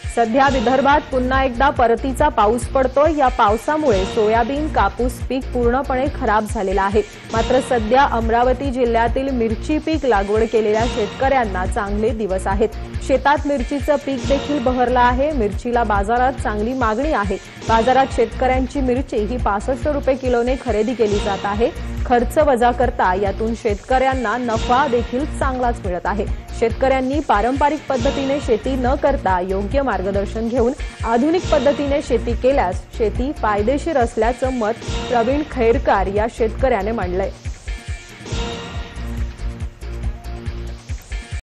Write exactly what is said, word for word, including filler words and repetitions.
सध्या विदर्भात पुन्हा एकदा परतीचा पाऊस पडतोय। या पावसामुळे सोयाबीन कापूस पीक पूर्णपणे खराब झालेला आहे। मात्र सध्या अमरावती जिल्ह्यातील मिरची पीक लागवड केलेल्या शेतकऱ्यांना चांगले दिवस आहेत। शेतात मिरचीचं पीक देखील बहरलं आहे। मिरचीला बाजारात चांगली मागणी आहे। बाजारात शेतकऱ्यांची मिरची ही पासष्ट रुपये किलोने खरेदी केली जात आहे। खर्च वजा करता यातून शेतकऱ्यांना नफा देखील चांगलाच मिळत आहे। शेतकऱ्यांनी पारंपरिक पद्धतीने शेती न करता योग्य मार्गदर्शन घेऊन आधुनिक पद्धतीने शेती केल्यास शेती फायदेशीर असल्याचं मत प्रवीण खैरकार या शेतकऱ्याने मांडलंय।